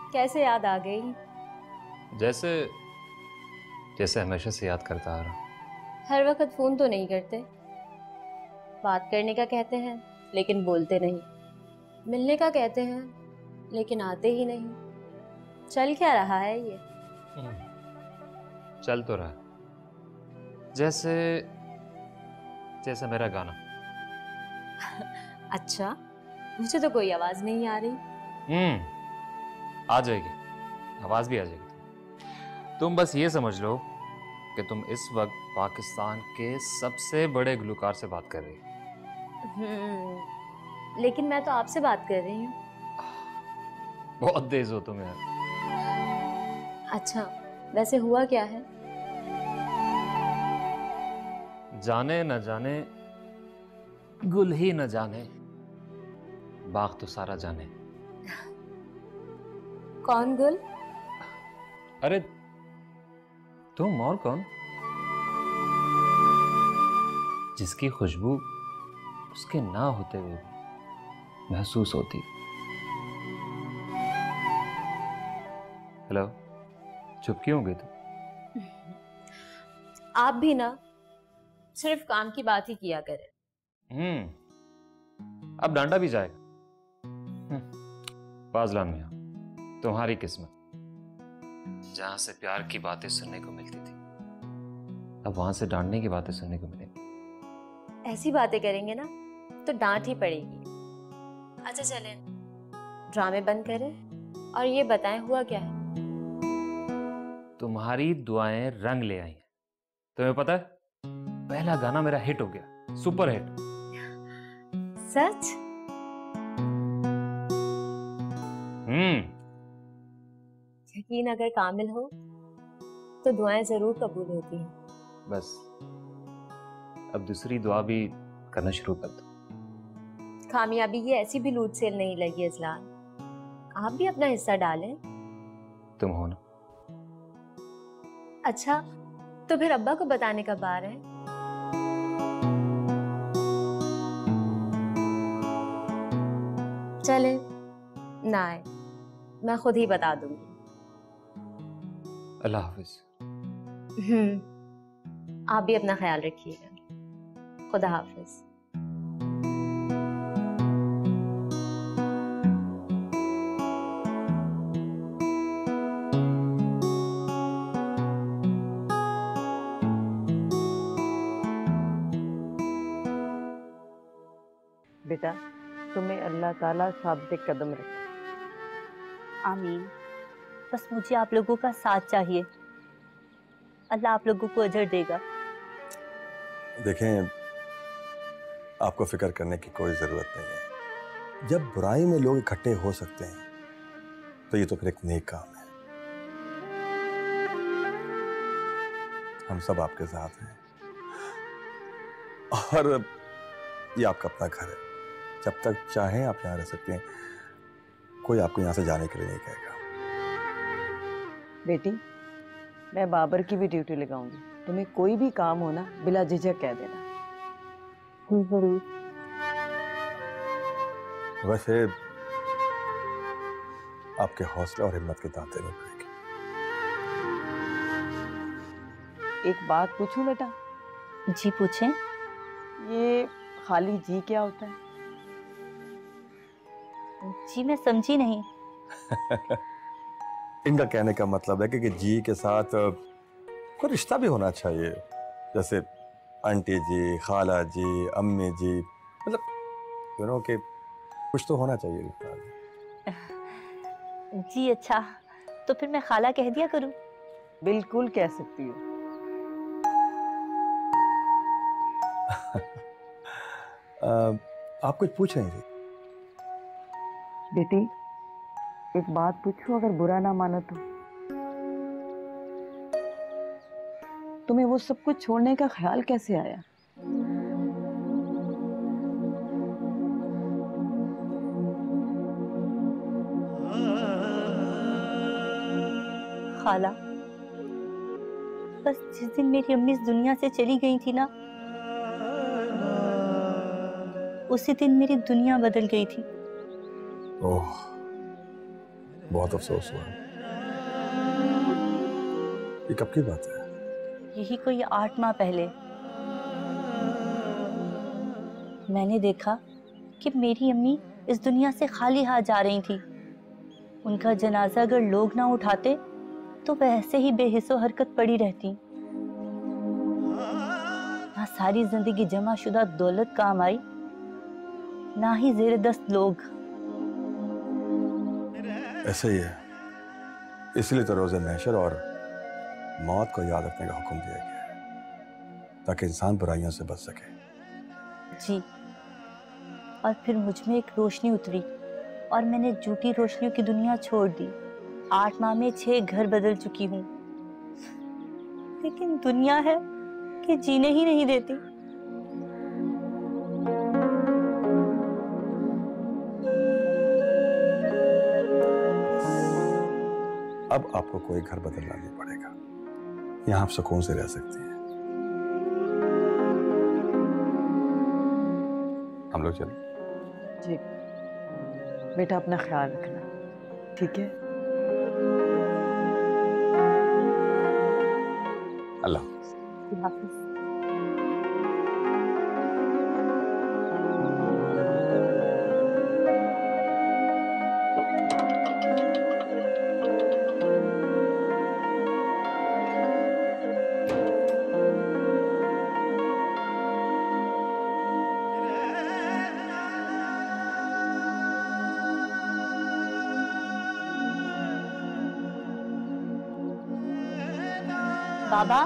कैसे याद आ गई? जैसे जैसे हमेशा से याद करता आ रहा। हर वक्त फोन तो नहीं करते। बात करने का कहते हैं लेकिन बोलते नहीं। मिलने का कहते हैं लेकिन आते ही नहीं। चल क्या रहा है ये? चल तो रहा, जैसे जैसे मेरा गाना। अच्छा, मुझे तो कोई आवाज नहीं आ रही। आ जाएगी, आवाज भी आ जाएगी। तुम बस ये समझ लो कि तुम इस वक्त पाकिस्तान के सबसे बड़े गुलकार से बात कर रही हो। लेकिन मैं तो आपसे बात कर रही हूँ। बहुत तेज हो तुम यार। अच्छा, वैसे हुआ क्या है? जाने न जाने, गुल ही न जाने, बाग तो सारा जाने। कौन गुल? अरे तुम और कौन, जिसकी खुशबू उसके ना होते हुए भी महसूस होती। हेलो, चुप क्यों हो गई तुम? आप भी ना सिर्फ काम की बात ही किया करें। अब डांटा भी जाएगा। फाजलान मियां, तुम्हारी किस्मत जहां से प्यार की बातें सुनने को मिलती थी, अब वहां से डांटने की बातें सुनने को मिलेंगी। ऐसी बातें करेंगे ना तो डांट ही पड़ेगी। अच्छा चलें, ड्रामे बंद करें और ये बताएं हुआ क्या है? तुम्हारी दुआएं रंग ले आई हैं। तुम्हें पता है, पहला गाना मेरा हिट हो गया, सुपर हिट। सच? यकीन अगर कामिल हो तो दुआएं जरूर कबूल होती हैं। बस अब दूसरी दुआ भी करना शुरू कर दो। कामयाबी की ऐसी भी लूट सेल नहीं लगी अजलान। आप भी अपना हिस्सा डालें। तुम हो ना। अच्छा, तो फिर अब्बा को बताने कब आ रहे हैं? चले ना आए, मैं खुद ही बता दूंगी। अल्लाह हाफिज। आप भी अपना ख्याल रखिएगा। खुदा हाफिज। बेटा, तुम्हें अल्लाह ताला साबित कदम रखे। आमीन। बस मुझे आप लोगों का साथ चाहिए, अल्लाह आप लोगों को अजर देगा। देखें, आपको फिक्र करने की कोई जरूरत नहीं है। जब बुराई में लोग इकट्ठे हो सकते हैं तो ये तो फिर एक नेक काम है। हम सब आपके साथ हैं और ये आपका अपना घर है। जब तक चाहें आप यहाँ रह सकते हैं, कोई आपको यहाँ से जाने के लिए नहीं कहेगा। बेटी, मैं बाबर की भी ड्यूटी लगाऊंगी। तुम्हें कोई भी काम हो ना, बिला झिझक कह देना। जरूर। वैसे आपके हौसले और हिम्मत के दांते में पड़ेगी। एक बात पूछूं बेटा? जी पूछें। ये खाली जी क्या होता है? जी मैं समझी नहीं। इनका कहने का मतलब है कि जी के साथ कोई रिश्ता भी होना चाहिए, जैसे आंटी जी, खाला जी, अम्मी जी, मतलब दोनों के कुछ तो होना चाहिए रिश्ता। जी अच्छा, तो फिर मैं खाला कह दिया करूं? बिल्कुल कह सकती हो। आप कुछ पूछ रही थी? बेटी, एक बात पूछूं, अगर बुरा ना मानो तो? तुम्हें वो सब कुछ छोड़ने का ख्याल कैसे आया? खाला, बस जिस दिन मेरी अम्मी इस दुनिया से चली गई थी ना, उसी दिन मेरी दुनिया बदल गई थी। ओह, बहुत अफसोस हुआ। ये कब की बात है? यही कोई 8 माह पहले मैंने देखा कि मेरी अम्मी इस दुनिया से खाली हाथ जा रही थी। उनका जनाजा अगर लोग ना उठाते तो वैसे ही बेहिस्सो हरकत पड़ी रहती। ना सारी जिंदगी जमा शुदा दौलत काम आई, ना ही जेर दस्त लोग। ऐसा ही है, इसलिए तो रोज़े महशर और मौत को याद रखने का हुक्म दिया गया है, ताकि इंसान बुराइयों से बच सके। जी, और फिर मुझ में एक रोशनी उतरी और मैंने झूठी रोशनियों की दुनिया छोड़ दी। 8 माह में 6 घर बदल चुकी हूँ, लेकिन दुनिया है कि जीने ही नहीं देती। अब आपको कोई घर बदलना नहीं पड़ेगा, यहाँ आप सुकून से रह सकती हैं। हम लोग चलें? जी बेटा, अपना ख्याल रखना, ठीक है? अल्लाह हाफिज। बाबा,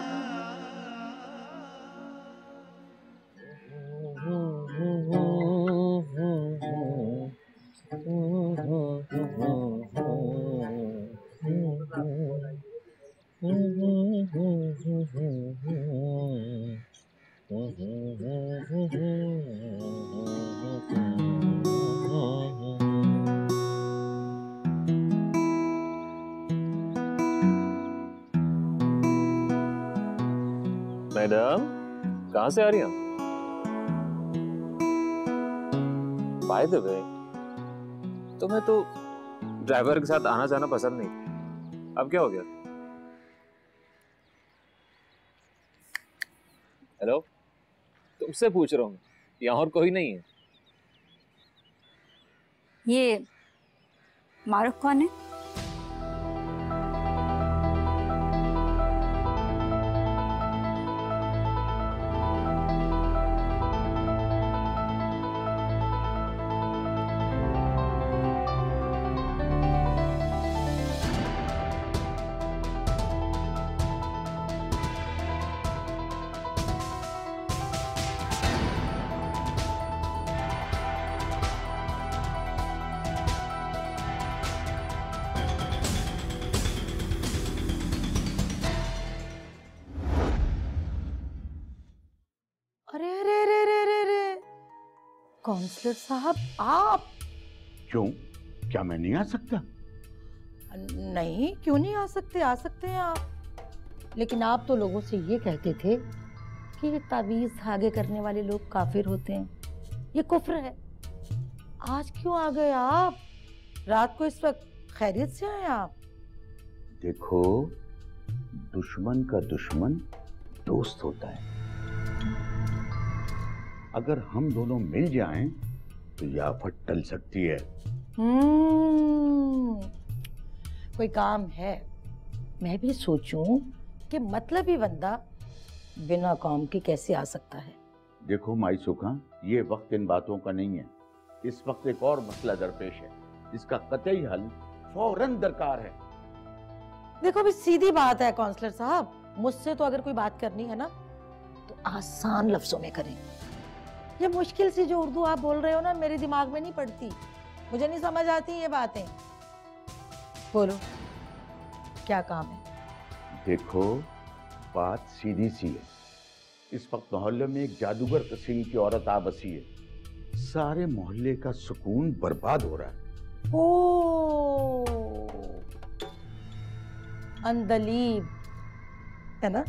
मैडम कहाँ से आ रही हैं? बाय द वे, तुम्हें तो ड्राइवर के साथ आना जाना पसंद नहीं, अब क्या हो गया? हेलो, तुमसे पूछ रहा हूँ, यहाँ और कोई नहीं है? ये मारूफ कौन है? अरे अरे अरे अरे अरे अरे काउंसलर साहब, आप? क्यों, क्या मैं नहीं आ सकता? नहीं, क्यों नहीं आ सकते? आ सकते हैं आप। लेकिन आप तो लोगों से ये कहते थे कि ये ताबीज धागे करने वाले लोग काफिर होते हैं, ये कुफ्र है। आज क्यों आ गए आप? रात को इस वक्त खैरियत से आए आप? देखो, दुश्मन का दुश्मन दोस्त होता है। अगर हम दोनों मिल जाएं तो ये आफत टल सकती है। कोई काम है? मैं भी सोचूं कि मतलब ही बंदा बिना काम के कैसे आ सकता है। देखो माई सुखा, ये वक्त इन बातों का नहीं है। इस वक्त एक और मसला दरपेश है जिसका कतई हल फौरन दरकार है। देखो, अभी सीधी बात है काउंसलर साहब, मुझसे तो अगर कोई बात करनी है ना तो आसान लफ्जों में करें। ये मुश्किल सी जो उर्दू आप बोल रहे हो ना, मेरे दिमाग में नहीं पड़ती, मुझे नहीं समझ आती ये बातें। बोलो, क्या काम है? देखो, बात सीधी सी है। इस वक्त मोहल्ले में एक जादूगर किस्म की औरत आ बसी है। सारे मोहल्ले का सुकून बर्बाद हो रहा है। ओ, अंदलीब है ना?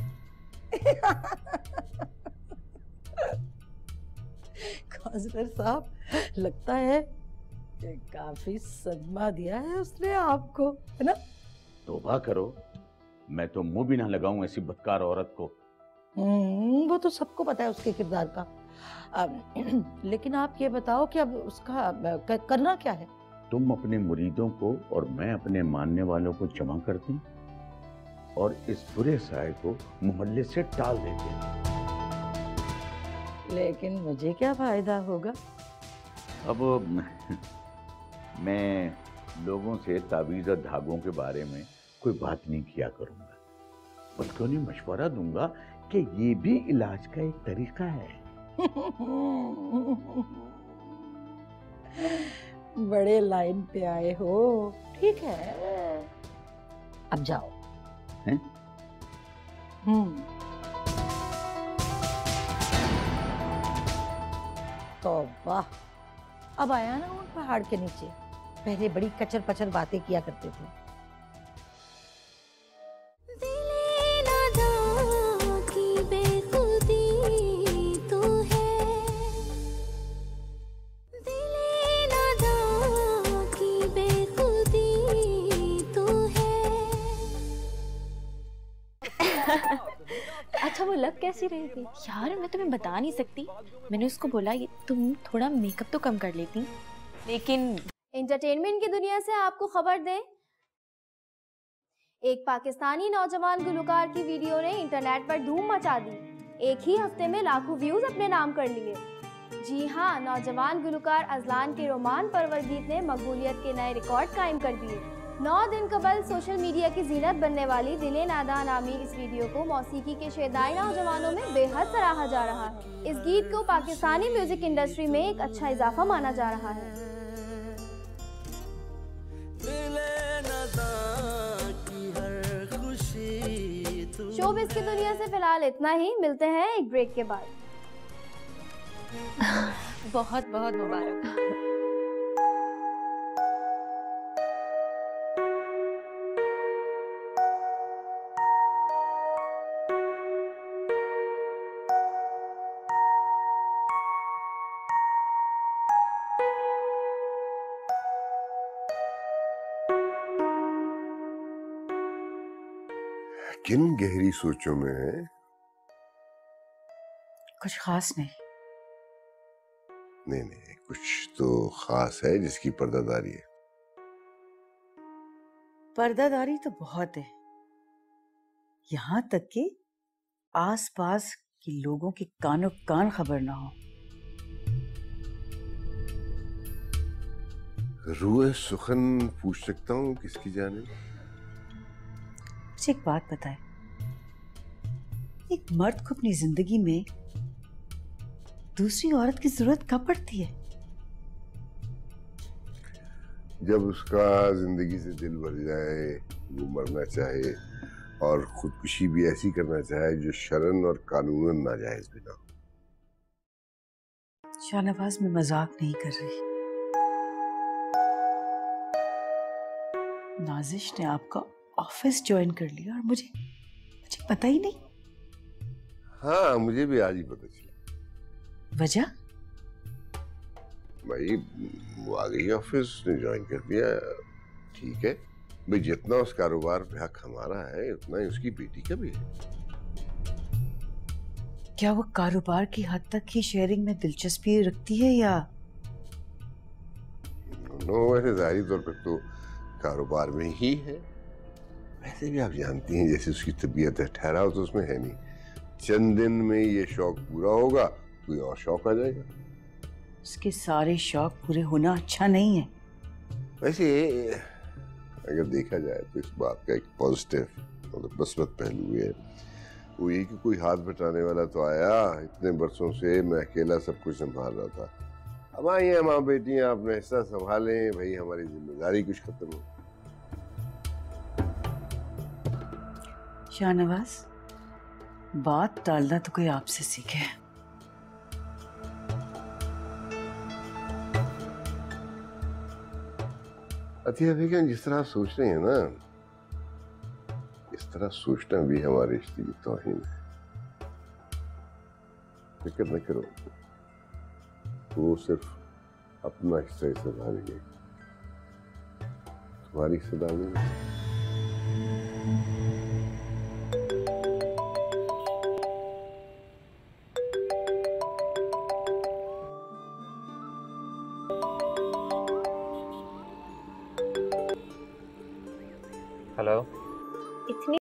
काउंसलर साहब, लगता है काफी सदमा दिया है उसने आपको, है ना? तौबा करो, मैं तो मुंह भी ना लगाऊं ऐसी बदकार औरत को। वो तो सबको पता है उसके किरदार का। लेकिन आप ये बताओ कि अब उसका करना क्या है? तुम अपने मुरीदों को और मैं अपने मानने वालों को जमा कर दें और इस बुरे साए को मोहल्ले से टाल देते। लेकिन मुझे क्या फायदा होगा? अब मैं लोगों से तावीज़ और धागों के बारे में कोई बात नहीं किया करूंगा, बल्कि उन्हें मशवरा दूंगा कि ये भी इलाज का एक तरीका है। बड़े लाइन पे आए हो। ठीक है, अब जाओ। हैं? तो वाह, अब आया ना उन पहाड़ के नीचे। पहले बड़ी कचर पचर बातें किया करते थे। अच्छा, वो लग कैसी रही थी? यार मैं तुम्हें बता नहीं सकती। मैंने उसको बोला ये तुम थोड़ा मेकअप तो कम कर लेती, लेकिन एंटरटेनमेंट की दुनिया से आपको खबर दें, एक पाकिस्तानी नौजवान गुलकार की वीडियो ने इंटरनेट पर धूम मचा दी। एक ही हफ्ते में लाखों व्यूज अपने नाम कर लिए। जी हाँ, नौजवान गुलकार अजलान के रोमान परवर गीत ने मकबूलियत के नए रिकॉर्ड कायम कर दिए। 9 दिन कबल सोशल मीडिया की जीनत बनने वाली दिले नादा नामी इस वीडियो को मौसीकी के शेदाई नौजवानों में बेहद सराहा जा रहा है। इस गीत को पाकिस्तानी म्यूजिक इंडस्ट्री में एक अच्छा इजाफा माना जा रहा है। शोबिज़ की दुनिया से फिलहाल इतना ही। मिलते हैं एक ब्रेक के बाद। बहुत बहुत मुबारक। किन गहरी सोचों में है? कुछ खास नहीं। नहीं, कुछ तो खास है जिसकी पर्दादारी है। पर्दादारी तो बहुत है, यहाँ तक कि आसपास के लोगों के कानों कान खबर ना हो। रूए सुखन पूछ सकता हूँ किसकी जानिब? मुझे एक बात बताए, एक मर्द को अपनी जिंदगी में दूसरी औरत की जरूरत कब पड़ती है? जब उसका जिंदगी से दिल भर जाए, वो मरना चाहे और खुदकुशी भी ऐसी करना चाहे जो शरन और कानूनन नाजायज भी ना हो। शाहनवाज, मैं मजाक नहीं कर रही। नाजिश ने आपका ऑफिस ज्वाइन कर लिया और मुझे पता ही नहीं। हाँ, मुझे भी आज ही पता चला। वजह? भाई वो आ गई ऑफिस ने ज्वाइन कर दिया, ठीक है भाई। जितना उस कारोबार पे हक हमारा है उतना ही उसकी बेटी का भी है। क्या वो कारोबार की हद तक ही शेयरिंग में दिलचस्पी रखती है या? वैसे जाहिर तौर पर तो कारोबार में ही है। वैसे भी आप जानती हैं जैसे उसकी तबीयत है, ठहराव तो उसमें है नहीं। चंद दिन में ये शौक पूरा होगा, कोई और शौक आ जाएगा। उसके सारे शौक पूरे होना अच्छा नहीं है। वैसे अगर देखा जाए तो इस बात का एक पॉजिटिव मतलब مثبت पहलू है, वो ये कि कोई हाथ बटाने वाला तो आया। इतने बरसों से मैं अकेला सब कुछ संभाल रहा था। अब आई हैं माँ बेटियां, अपना हिस्सा संभालें भाई, हमारी जिम्मेदारी कुछ खत्म हो। शाहनवाज, बात टालना तो कोई आपसे सीखे। अतिया बेगम, जिस तरह आप सोच रहे हैं ना, इस तरह सोचना भी हमारे रिश्ते की तौहीन है। फिक्र न करो, वो सिर्फ अपना हिस्सा हिस्सेदारी, तुम्हारी हिस्सेदारी नहीं। हेलो। इतनी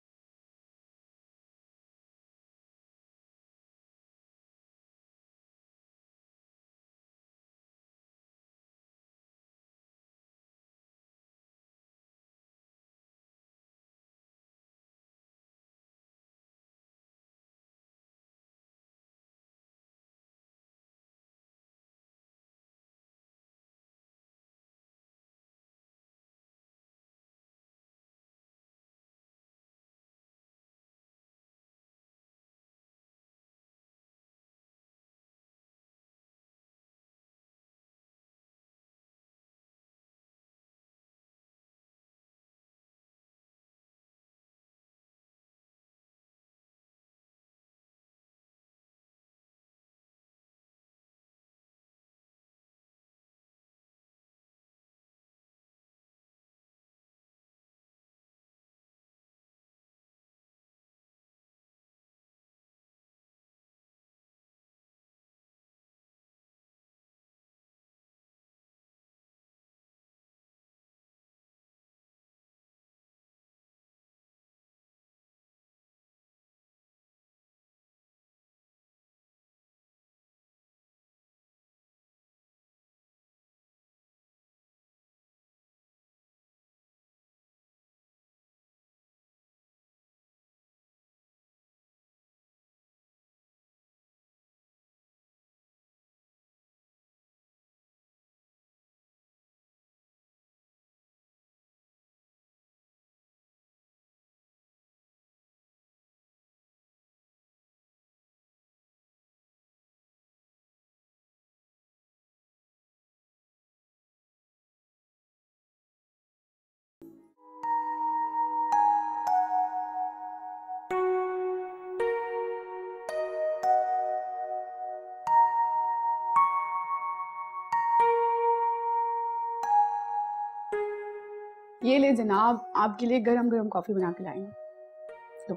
ये ले जनाब, आपके लिए गरम गरम कॉफी बना के लाई हूं। लो।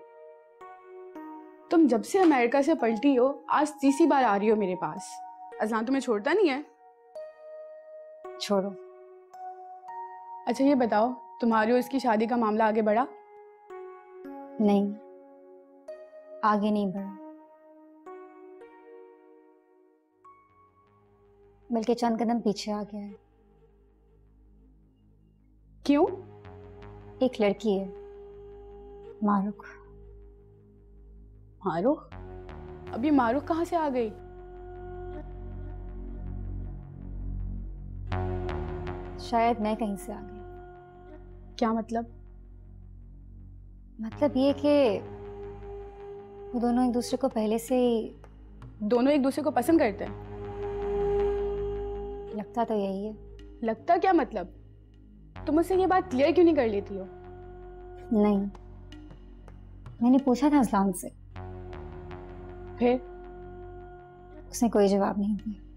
तुम जब से अमेरिका से पलटी हो आज तीसरी बार आ रही हो मेरे पास। अज़लान तुम्हें छोड़ता नहीं है? छोड़ो। अच्छा ये बताओ, तुम्हारी और इसकी शादी का मामला आगे बढ़ा? नहीं, आगे नहीं बढ़ा, बल्कि चंद कदम पीछे आ गया है। क्यों? एक लड़की है, मारुख। मारुख? अब ये मारुख कहाँ से आ गई? शायद मैं कहीं से आ गई। क्या मतलब? मतलब ये कि वो दोनों एक दूसरे को पहले से ही। दोनों एक दूसरे को पसंद करते हैं? लगता तो यही है। लगता क्या मतलब? तुम मुझसे ये बात क्लियर क्यों नहीं कर लेती हो? नहीं, मैंने पूछा था अज़लान से, फिर उसने कोई जवाब नहीं दिया।